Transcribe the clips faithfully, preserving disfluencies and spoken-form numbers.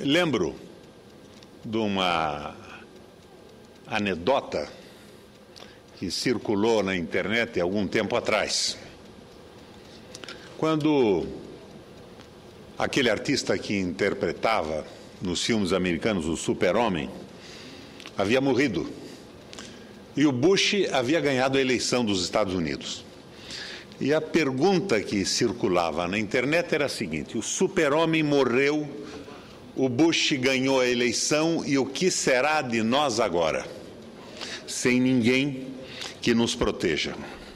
Lembro de uma anedota que circulou na internet há algum tempo atrás, quando aquele artista que interpretava nos filmes americanos o Super-Homem havia morrido e o Bush havia ganhado a eleição dos Estados Unidos. E a pergunta que circulava na internet era a seguinte: o Super-Homem morreu, o Bush ganhou a eleição e o que será de nós agora? Sem ninguém que nos proteja.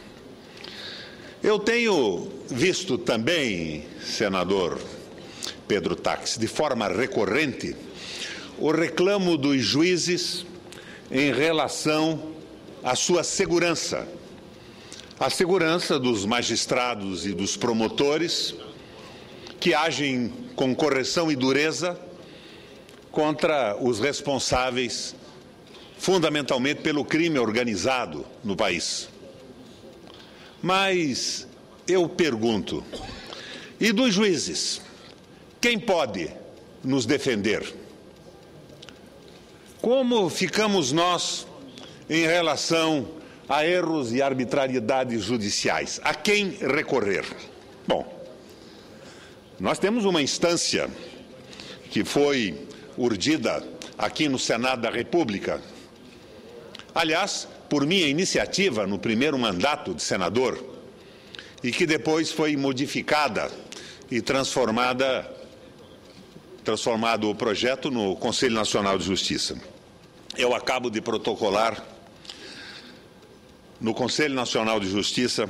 Eu tenho visto também, senador Pedro Táxi, de forma recorrente, o reclamo dos juízes em relação à sua segurança, a segurança dos magistrados e dos promotores que agem com correção e dureza contra os responsáveis, fundamentalmente pelo crime organizado no país. Mas eu pergunto, e dos juízes, quem pode nos defender? Como ficamos nós em relação a erros e arbitrariedades judiciais? A quem recorrer? Bom, nós temos uma instância que foi urdida aqui no Senado da República, aliás, por minha iniciativa no primeiro mandato de senador, e que depois foi modificada e transformada, transformado o projeto no Conselho Nacional de Justiça. Eu acabo de protocolar no Conselho Nacional de Justiça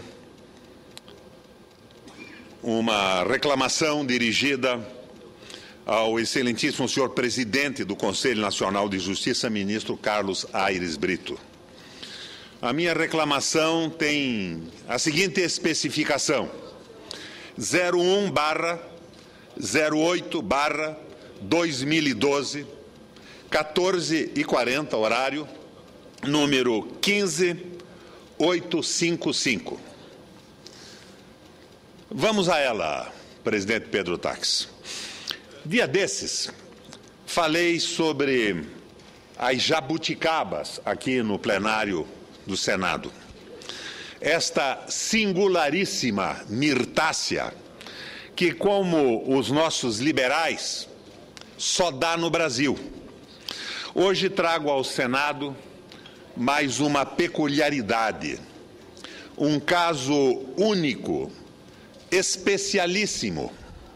uma reclamação dirigida ao excelentíssimo senhor presidente do Conselho Nacional de Justiça, ministro Carlos Aires Brito. A minha reclamação tem a seguinte especificação: zero um barra zero oito barra dois mil e doze, quatorze e quarenta, horário, número quinze mil oitocentos e cinquenta e cinco. Vamos a ela, presidente Pedro Táxi. Dia desses, falei sobre as jabuticabas aqui no plenário do Senado. Esta singularíssima mirtácea que, como os nossos liberais, só dá no Brasil. Hoje trago ao Senado mais uma peculiaridade, um caso único, especialíssimo.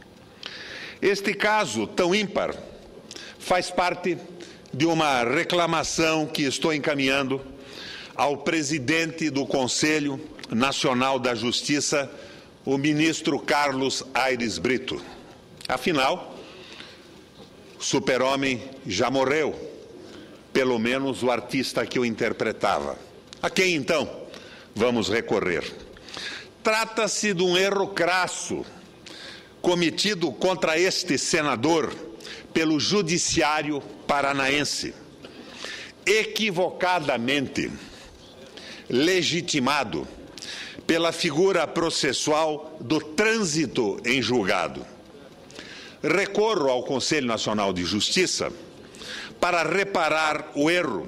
Este caso tão ímpar faz parte de uma reclamação que estou encaminhando ao presidente do Conselho Nacional da Justiça, o ministro Carlos Aires Brito. Afinal, o Super-Homem já morreu, pelo menos o artista que o interpretava. A quem, então, vamos recorrer? Trata-se de um erro crasso cometido contra este senador pelo Judiciário paranaense, equivocadamente legitimado pela figura processual do trânsito em julgado. Recorro ao Conselho Nacional de Justiça para reparar o erro,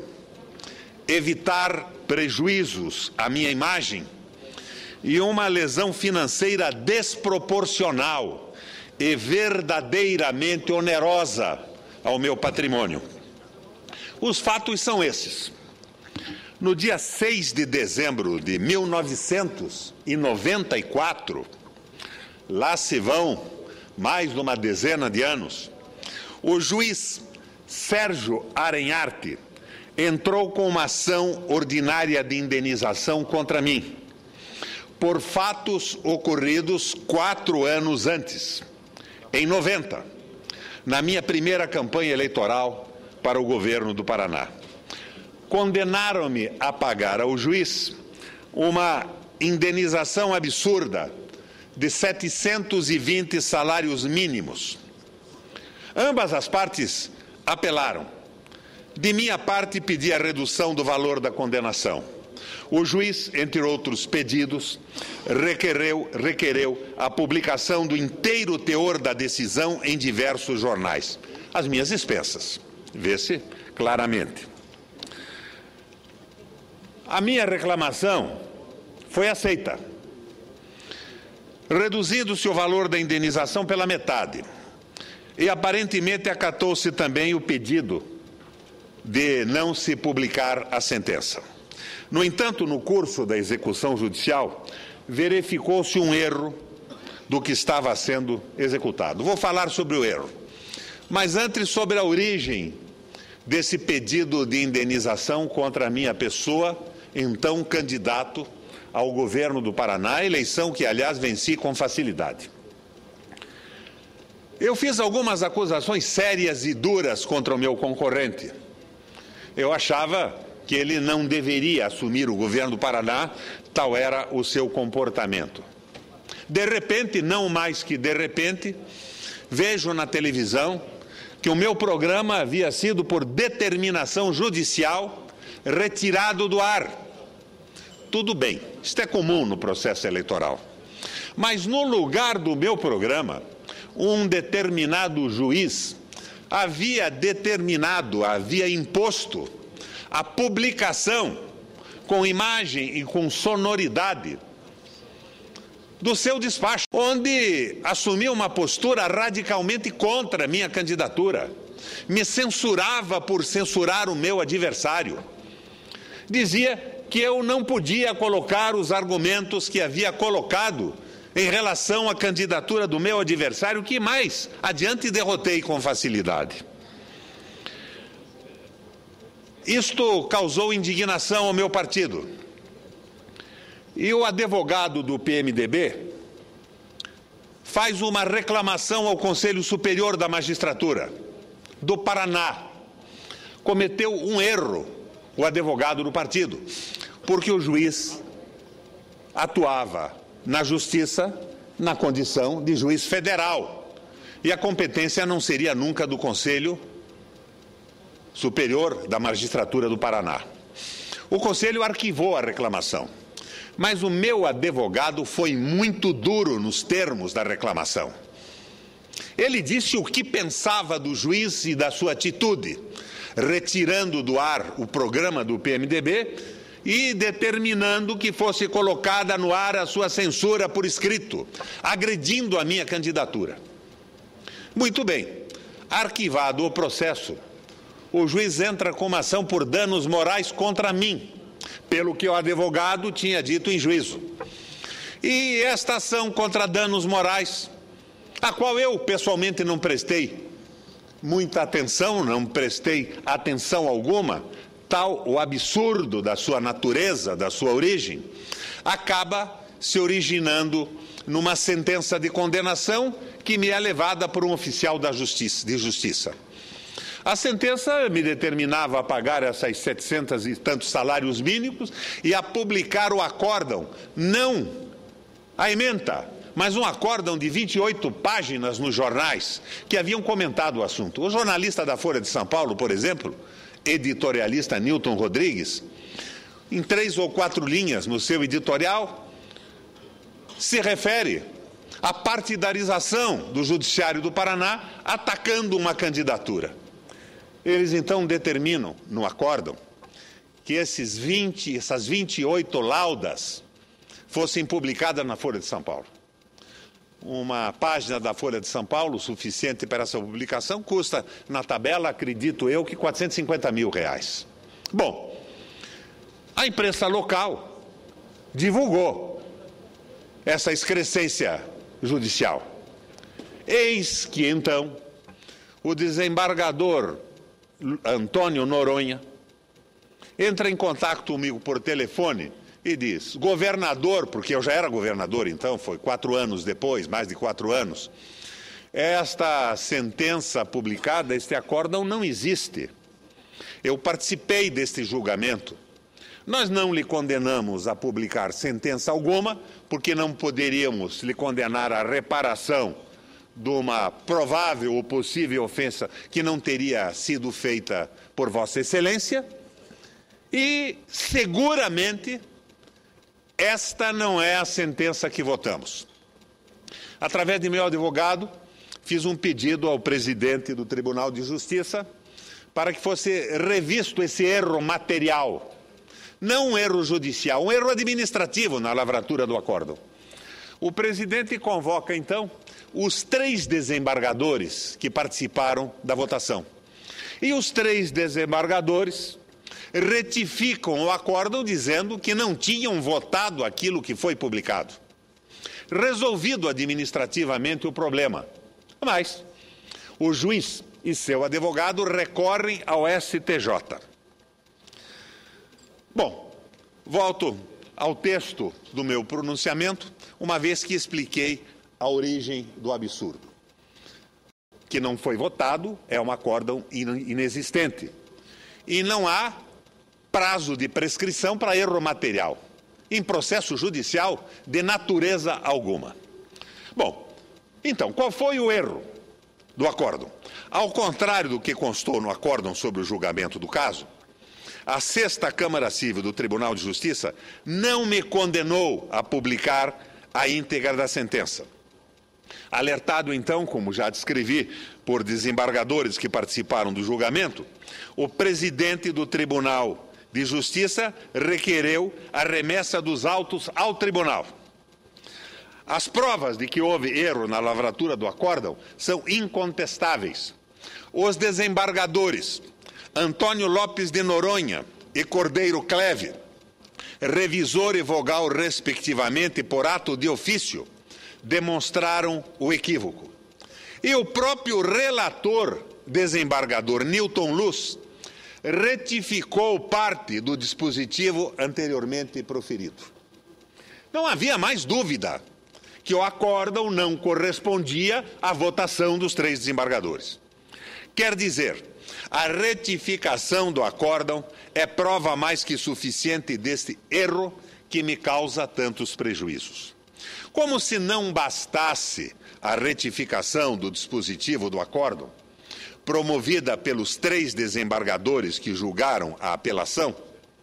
evitar prejuízos à minha imagem e uma lesão financeira desproporcional e verdadeiramente onerosa ao meu patrimônio. Os fatos são esses. No dia seis de dezembro de mil novecentos e noventa e quatro, lá se vão mais de uma dezena de anos, o juiz Sérgio Arenharte entrou com uma ação ordinária de indenização contra mim, por fatos ocorridos quatro anos antes, em noventa, na minha primeira campanha eleitoral para o governo do Paraná. Condenaram-me a pagar ao juiz uma indenização absurda de setecentos e vinte salários mínimos. Ambas as partes apelaram. De minha parte, pedi a redução do valor da condenação. O juiz, entre outros pedidos, requereu, requereu a publicação do inteiro teor da decisão em diversos jornais. as minhas expensas. Vê-se claramente. A minha reclamação foi aceita, reduzindo-se o valor da indenização pela metade. E aparentemente acatou-se também o pedido de não se publicar a sentença. No entanto, no curso da execução judicial, verificou-se um erro do que estava sendo executado. Vou falar sobre o erro, mas antes sobre a origem desse pedido de indenização contra a minha pessoa, então candidato ao governo do Paraná, eleição que, aliás, venci com facilidade. Eu fiz algumas acusações sérias e duras contra o meu concorrente. Eu achava que ele não deveria assumir o governo do Paraná, tal era o seu comportamento. De repente, não mais que de repente, vejo na televisão que o meu programa havia sido, por determinação judicial, retirado do ar. Tudo bem, isto é comum no processo eleitoral. Mas no lugar do meu programa, um determinado juiz havia determinado, havia imposto a publicação com imagem e com sonoridade do seu despacho, onde assumiu uma postura radicalmente contra a minha candidatura, me censurava por censurar o meu adversário, dizia que eu não podia colocar os argumentos que havia colocado em relação à candidatura do meu adversário, que mais adiante derrotei com facilidade. Isto causou indignação ao meu partido. E o advogado do P M D B faz uma reclamação ao Conselho Superior da Magistratura do Paraná. Cometeu um erro o advogado do partido, porque o juiz atuava na Justiça na condição de juiz federal, e a competência não seria nunca do Conselho Superior da Magistratura do Paraná. O Conselho arquivou a reclamação, mas o meu advogado foi muito duro nos termos da reclamação. Ele disse o que pensava do juiz e da sua atitude, retirando do ar o programa do P M D B e determinando que fosse colocada no ar a sua censura por escrito, agredindo a minha candidatura. Muito bem, arquivado o processo, o juiz entra com uma ação por danos morais contra mim, pelo que o advogado tinha dito em juízo. E esta ação contra danos morais, a qual eu pessoalmente não prestei muita atenção, não prestei atenção alguma, tal o absurdo da sua natureza, da sua origem, acaba se originando numa sentença de condenação que me é levada por um oficial da justiça, de justiça. A sentença me determinava a pagar essas setecentos e tantos salários mínimos e a publicar o acórdão, não a ementa, mas um acórdão de vinte e oito páginas nos jornais que haviam comentado o assunto. O jornalista da Folha de São Paulo, por exemplo, editorialista Newton Rodrigues, em três ou quatro linhas no seu editorial, se refere à partidarização do Judiciário do Paraná atacando uma candidatura. Eles então determinam no acórdão que esses vinte, essas vinte e oito laudas fossem publicadas na Folha de São Paulo. Uma página da Folha de São Paulo, suficiente para essa publicação, custa, na tabela, acredito eu, que quatrocentos e cinquenta mil reais. Bom, a imprensa local divulgou essa excrescência judicial. Eis que, então, o desembargador Antônio Noronha entra em contato comigo por telefone e diz: governador, porque eu já era governador então, foi quatro anos depois, mais de quatro anos, esta sentença publicada, este acórdão não existe. Eu participei deste julgamento. Nós não lhe condenamos a publicar sentença alguma, porque não poderíamos lhe condenar à reparação de uma provável ou possível ofensa que não teria sido feita por Vossa Excelência, e seguramente esta não é a sentença que votamos. Através de meu advogado, fiz um pedido ao presidente do Tribunal de Justiça para que fosse revisto esse erro material, não um erro judicial, um erro administrativo na lavratura do acórdão. O presidente convoca, então, os três desembargadores que participaram da votação. E os três desembargadores retificam o acórdão dizendo que não tinham votado aquilo que foi publicado. Resolvido administrativamente o problema. Mas o juiz e seu advogado recorrem ao S T J. Bom, volto ao texto do meu pronunciamento, uma vez que expliquei a origem do absurdo. Que não foi votado é um acórdão inexistente. E não há prazo de prescrição para erro material, em processo judicial de natureza alguma. Bom, então, qual foi o erro do acórdão? Ao contrário do que constou no acórdão sobre o julgamento do caso, a Sexta Câmara Civil do Tribunal de Justiça não me condenou a publicar a íntegra da sentença. Alertado, então, como já descrevi, por desembargadores que participaram do julgamento, o presidente do Tribunal de Justiça requereu a remessa dos autos ao tribunal. As provas de que houve erro na lavratura do acórdão são incontestáveis. Os desembargadores Antônio Lopes de Noronha e Cordeiro Cleve, revisor e vogal respectivamente por ato de ofício, demonstraram o equívoco. E o próprio relator desembargador Newton Luz retificou parte do dispositivo anteriormente proferido. Não havia mais dúvida que o acórdão não correspondia à votação dos três desembargadores. Quer dizer, a retificação do acórdão é prova mais que suficiente deste erro que me causa tantos prejuízos. Como se não bastasse a retificação do dispositivo do acórdão, promovida pelos três desembargadores que julgaram a apelação,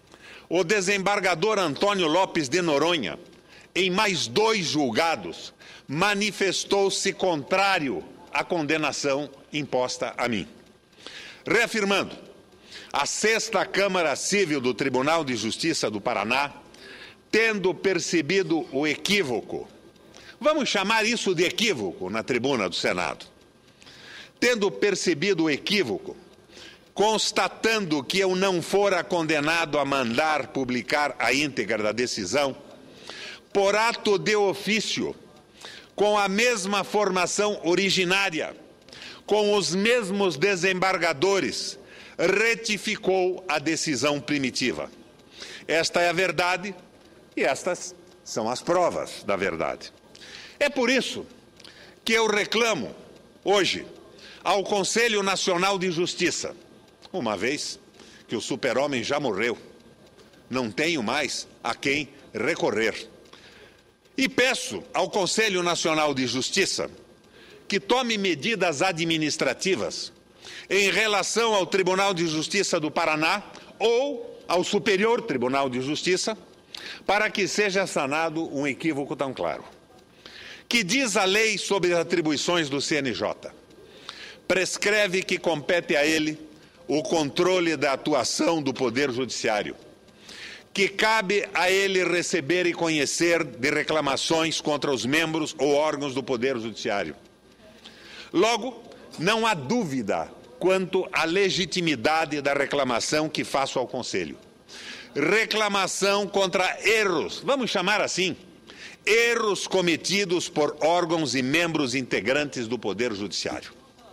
o desembargador Antônio Lopes de Noronha, em mais dois julgados, manifestou-se contrário à condenação imposta a mim. Reafirmando, a Sexta Câmara Civil do Tribunal de Justiça do Paraná, tendo percebido o equívoco, vamos chamar isso de equívoco na tribuna do Senado, tendo percebido o equívoco, constatando que eu não fora condenado a mandar publicar a íntegra da decisão, por ato de ofício, com a mesma formação originária, com os mesmos desembargadores, retificou a decisão primitiva. Esta é a verdade e estas são as provas da verdade. É por isso que eu reclamo hoje ao Conselho Nacional de Justiça, uma vez que o super-homem já morreu, não tenho mais a quem recorrer. E peço ao Conselho Nacional de Justiça que tome medidas administrativas em relação ao Tribunal de Justiça do Paraná ou ao Superior Tribunal de Justiça, para que seja sanado um equívoco tão claro. Que diz a lei sobre as atribuições do C N J? Prescreve que compete a ele o controle da atuação do Poder Judiciário, que cabe a ele receber e conhecer de reclamações contra os membros ou órgãos do Poder Judiciário. Logo, não há dúvida quanto à legitimidade da reclamação que faço ao Conselho. Reclamação contra erros, vamos chamar assim, erros cometidos por órgãos e membros integrantes do Poder Judiciário.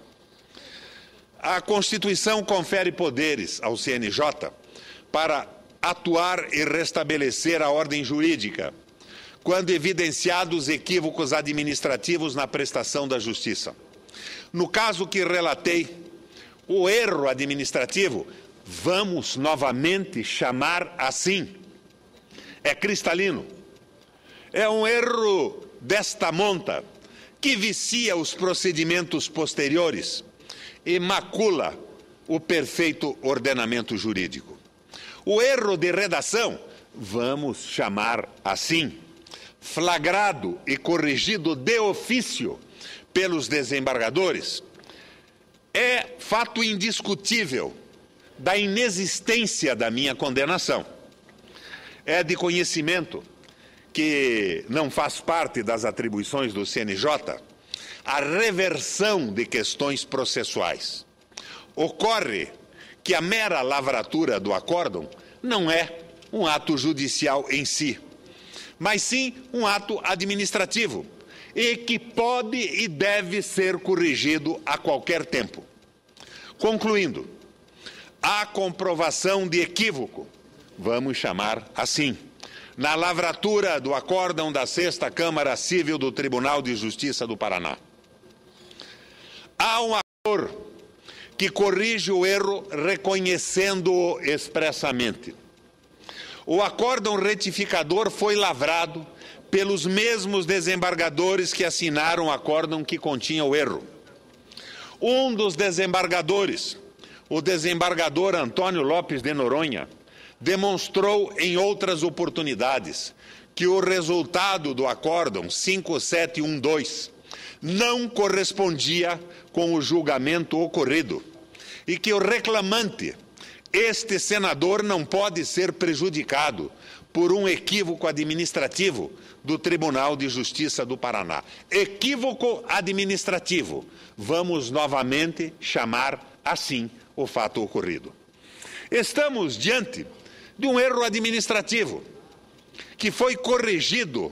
A Constituição confere poderes ao C N J para atuar e restabelecer a ordem jurídica, quando evidenciados equívocos administrativos na prestação da justiça. No caso que relatei, o erro administrativo, vamos novamente chamar assim, é cristalino. É um erro desta monta que vicia os procedimentos posteriores e macula o perfeito ordenamento jurídico. O erro de redação, vamos chamar assim, flagrado e corrigido de ofício pelos desembargadores, é fato indiscutível da inexistência da minha condenação. É de conhecimento que não faz parte das atribuições do C N J a reversão de questões processuais. Ocorre que a mera lavratura do acórdão não é um ato judicial em si, mas sim um ato administrativo, e que pode e deve ser corrigido a qualquer tempo. Concluindo, a comprovação de equívoco, vamos chamar assim, na lavratura do acórdão da sexta Câmara Civil do Tribunal de Justiça do Paraná. Há um ator que corrige o erro reconhecendo-o expressamente. O acórdão retificador foi lavrado pelos mesmos desembargadores que assinaram o acórdão que continha o erro. Um dos desembargadores, o desembargador Antônio Lopes de Noronha, demonstrou em outras oportunidades que o resultado do acórdão cinco sete um dois não correspondia com o julgamento ocorrido e que o reclamante, este senador, não pode ser prejudicado por um equívoco administrativo do Tribunal de Justiça do Paraná. Equívoco administrativo. Vamos novamente chamar assim o fato ocorrido. Estamos diante de um erro administrativo que foi corrigido,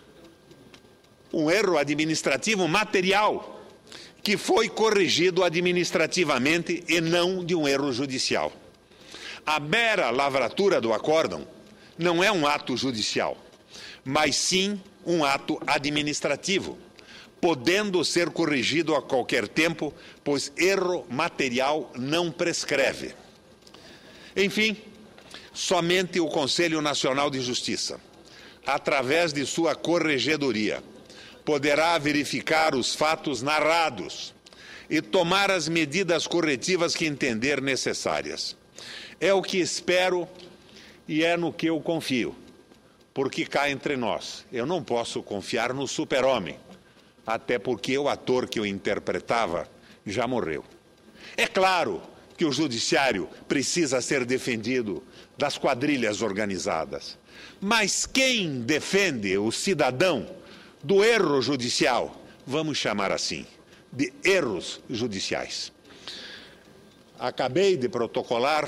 um erro administrativo material que foi corrigido administrativamente e não de um erro judicial. A mera lavratura do acórdão não é um ato judicial, mas sim um ato administrativo, podendo ser corrigido a qualquer tempo, pois erro material não prescreve. Enfim, somente o Conselho Nacional de Justiça, através de sua corregedoria, poderá verificar os fatos narrados e tomar as medidas corretivas que entender necessárias. É o que espero e é no que eu confio, porque cá entre nós, eu não posso confiar no super-homem, até porque o ator que eu interpretava já morreu. É claro que o judiciário precisa ser defendido das quadrilhas organizadas, mas quem defende o cidadão do erro judicial, vamos chamar assim, de erros judiciais. Acabei de protocolar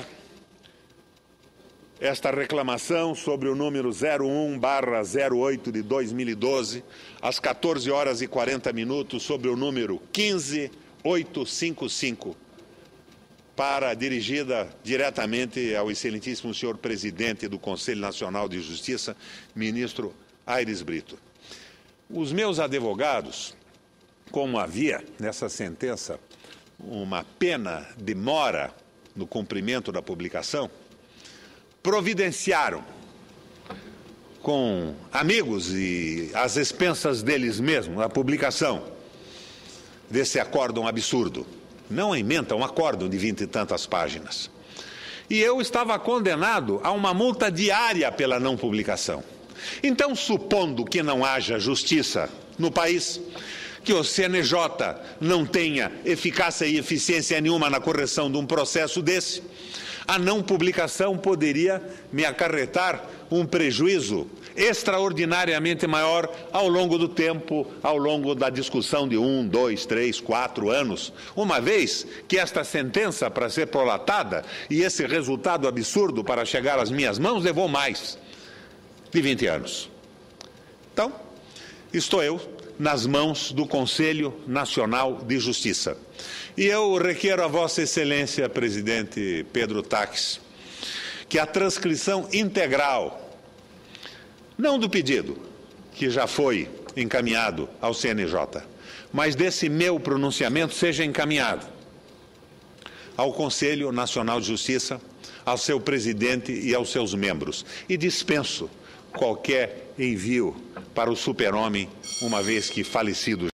esta reclamação sobre o número zero um barra zero oito de dois mil e doze, às quatorze horas e quarenta minutos, sobre o número quinze mil oitocentos e cinquenta e cinco, para dirigida diretamente ao excelentíssimo senhor presidente do Conselho Nacional de Justiça, ministro Aires Brito. Os meus advogados, como havia nessa sentença uma pena de mora no cumprimento da publicação, providenciaram com amigos e às expensas deles mesmos a publicação desse acórdão absurdo. Não a ementa, um acórdão de vinte e tantas páginas. E eu estava condenado a uma multa diária pela não publicação. Então, supondo que não haja justiça no país, que o C N J não tenha eficácia e eficiência nenhuma na correção de um processo desse, a não publicação poderia me acarretar um prejuízo extraordinariamente maior ao longo do tempo, ao longo da discussão de um, dois, três, quatro anos, uma vez que esta sentença, para ser prolatada, e esse resultado absurdo para chegar às minhas mãos, levou mais de vinte anos. Então, estou eu nas mãos do Conselho Nacional de Justiça. E eu requero a Vossa Excelência, presidente Pedro Taques, que a transcrição integral, não do pedido, que já foi encaminhado ao C N J, mas desse meu pronunciamento seja encaminhado ao Conselho Nacional de Justiça, ao seu presidente e aos seus membros. E dispenso qualquer envio para o super-homem, uma vez que falecido